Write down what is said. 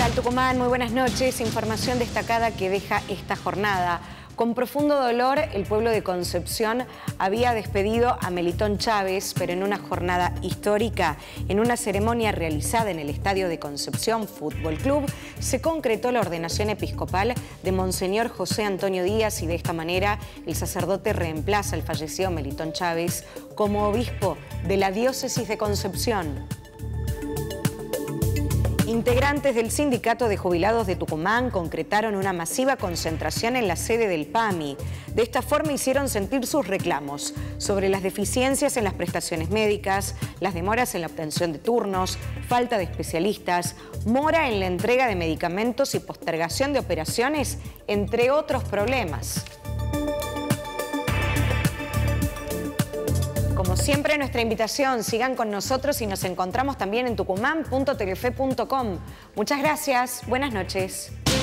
tal, Tucumán? Muy buenas noches. Información destacada que deja esta jornada. Con profundo dolor, el pueblo de Concepción había despedido a Melitón Chávez, pero en una jornada histórica, en una ceremonia realizada en el Estadio de Concepción Fútbol Club, se concretó la ordenación episcopal de Monseñor José Antonio Díaz y de esta manera el sacerdote reemplaza al fallecido Melitón Chávez como obispo de la diócesis de Concepción. Integrantes del Sindicato de Jubilados de Tucumán concretaron una masiva concentración en la sede del PAMI. De esta forma hicieron sentir sus reclamos sobre las deficiencias en las prestaciones médicas, las demoras en la obtención de turnos, falta de especialistas, mora en la entrega de medicamentos y postergación de operaciones, entre otros problemas. Como siempre, nuestra invitación, sigan con nosotros y nos encontramos también en tucumán.telefe.com. Muchas gracias, buenas noches.